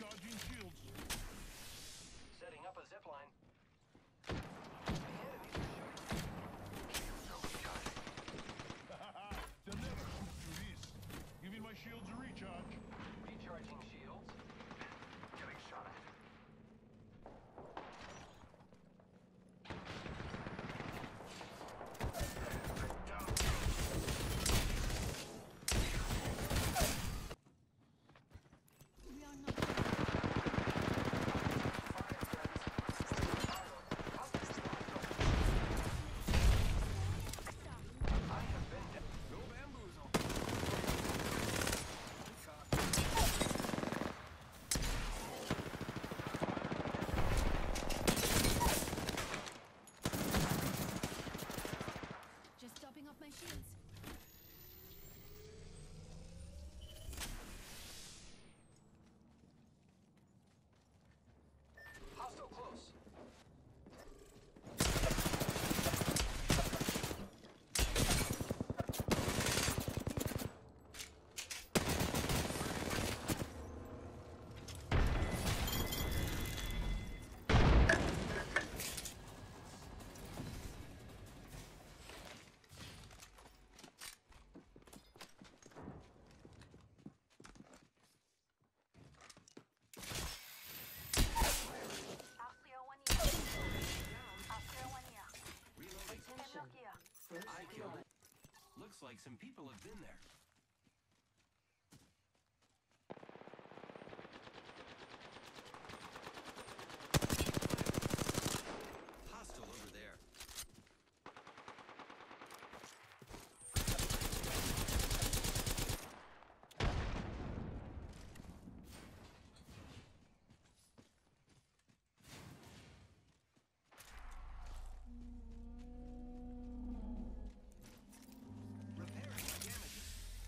Recharging shields. Setting up a zip line. The enemies are shooting. They'll never shoot through this. Giving my shields a recharge. Recharging shields. Getting shot at. We are not. No bamboozle. Just topping up my shields. Hostile close. I killed it. Looks like some people have been there. Hostile over there. Repairing my damages.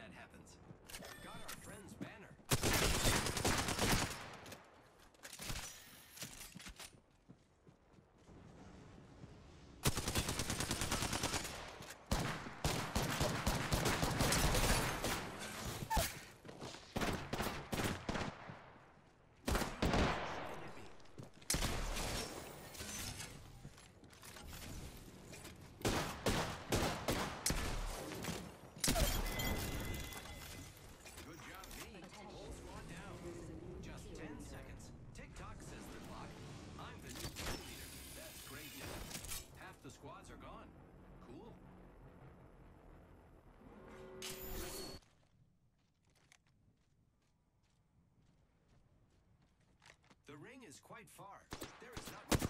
that happens. Got our friend's banner. Good job, me. Whole squad down. Just 10 seconds. TikTok says the clock. I'm the new kill leader. That's great news. Half the squads are gone. Cool. The ring is quite far. There is not much